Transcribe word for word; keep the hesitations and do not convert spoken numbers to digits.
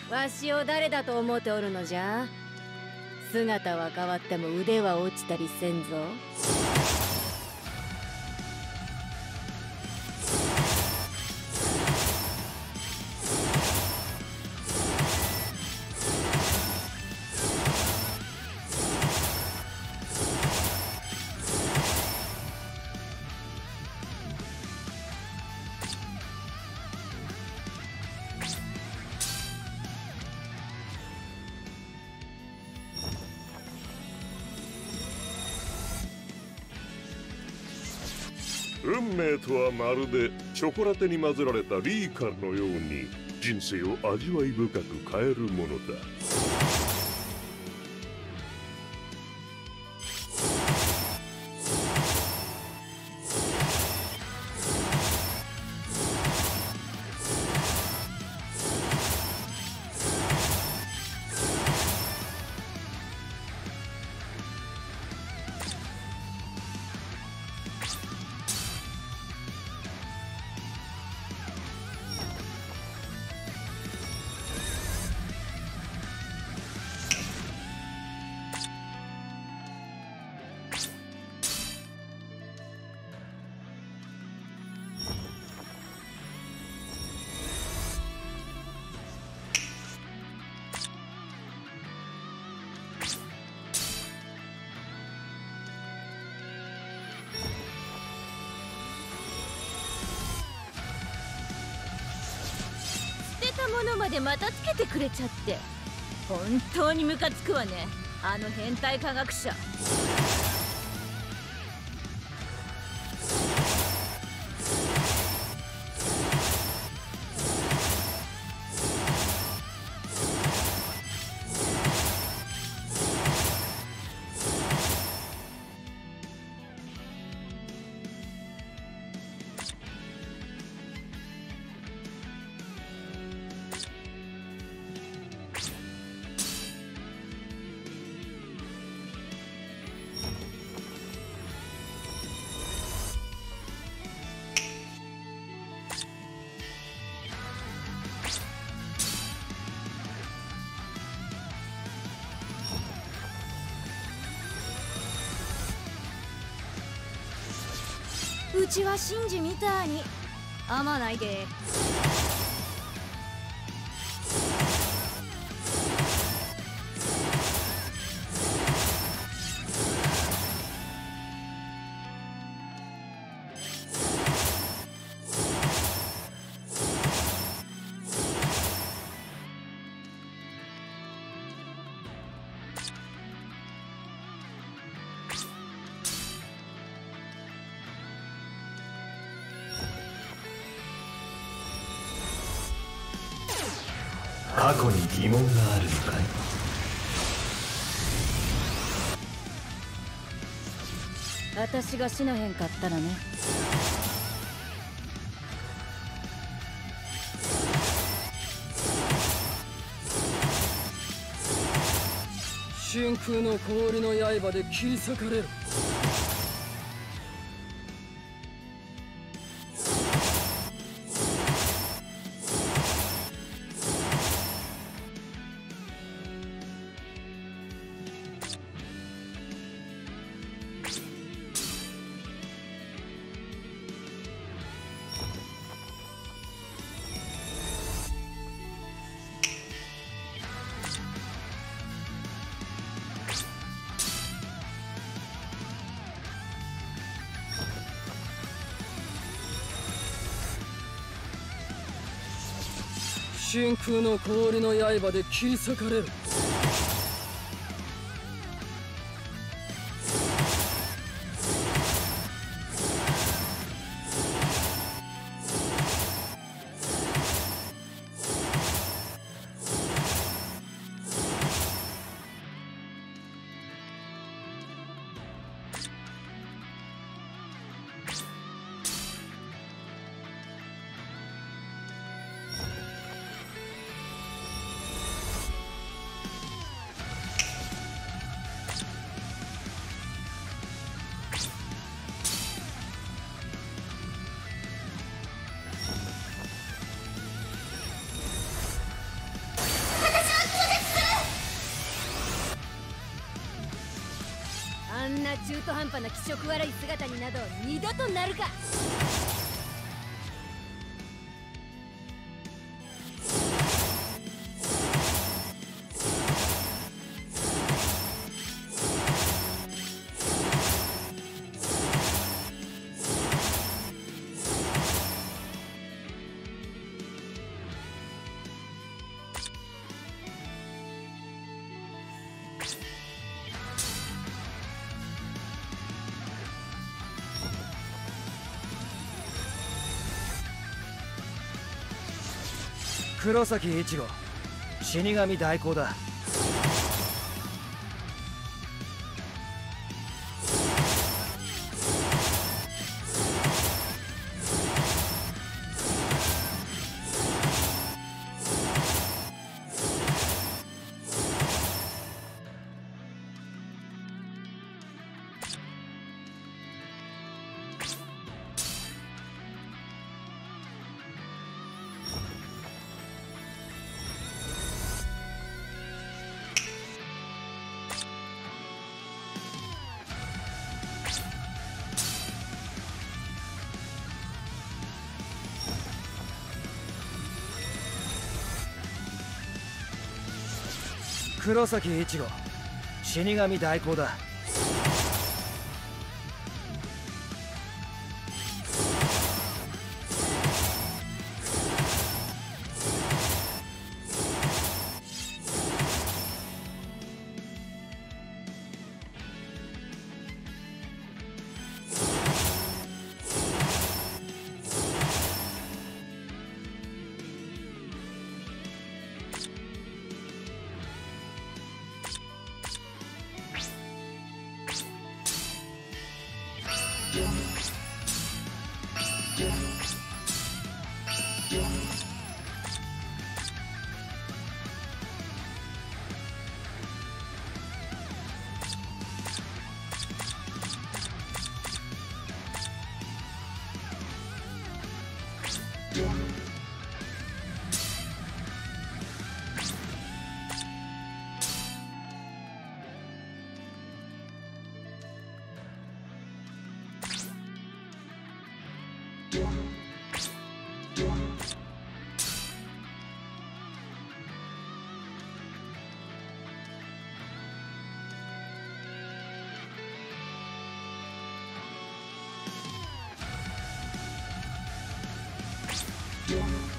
わしを誰だと思っておるのじゃ。姿は変わっても腕は落ちたりせんぞ。 運命とはまるでチョコラテに混ぜられたリーカルのように人生を味わい深く変えるものだ。 ものまでまたつけてくれちゃって本当にムカつくわね、あの変態科学者。うちはシンジみたいにあまないで。 過去に疑問があるのかい？ 私が死なへんかったらね。 真空の氷の刃で切り裂かれる。真空の氷の刃で切り裂かれる。 中途半端な気色悪い姿になど二度となるか。 黒崎一護、死神代行だ。黒崎一護、死神代行だ。 you